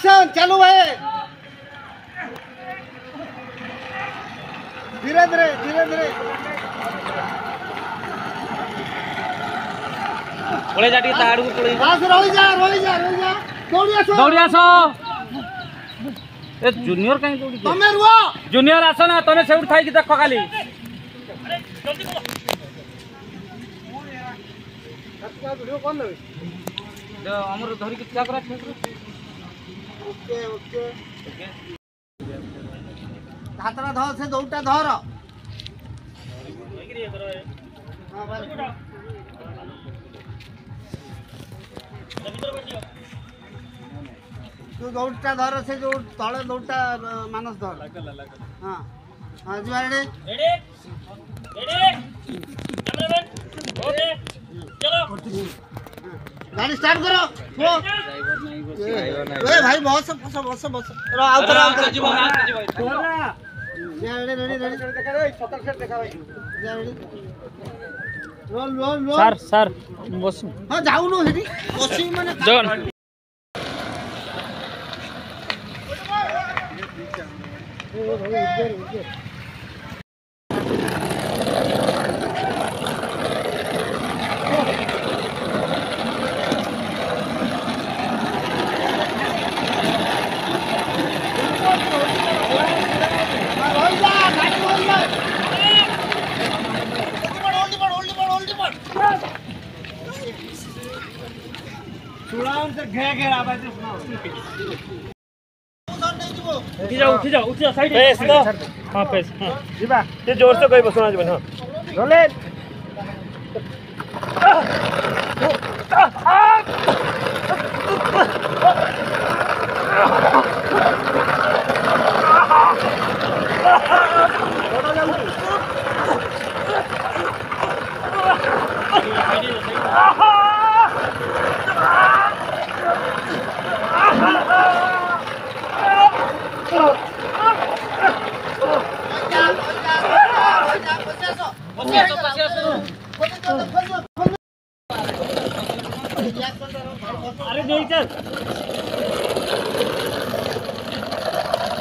Action चालू है। धीरे धीरे धीरे धीरे पळे जा टिके ताड़ को पळे बस रोई जा दौड़ी आसो ए जूनियर कहीं दौड़ी तमे रुओ जूनियर आसो ना तमे सेउठ थाई कि देख खाली वीडियो कौन ले हमर धरी के क्या करा ओके ओके हाथरा धर से दौटा धर हां भाई तू दौटा धर से जो तले दौटा मानस धर हां हां जी रेडी कैमरामैन ओके चलो गाड़ी स्टार्ट करो वो ए भाई बस रो आउटर रेडी देखा रे सकल सेट देखा भाई रेडी रोल सर बस हां जाऊ नो हेडी बसी माने जन उठी जाओ साइड पेस दो हां पेस हां जीबा ये जोर से कोई बसना जीवन हां रोले अरे नहीं चल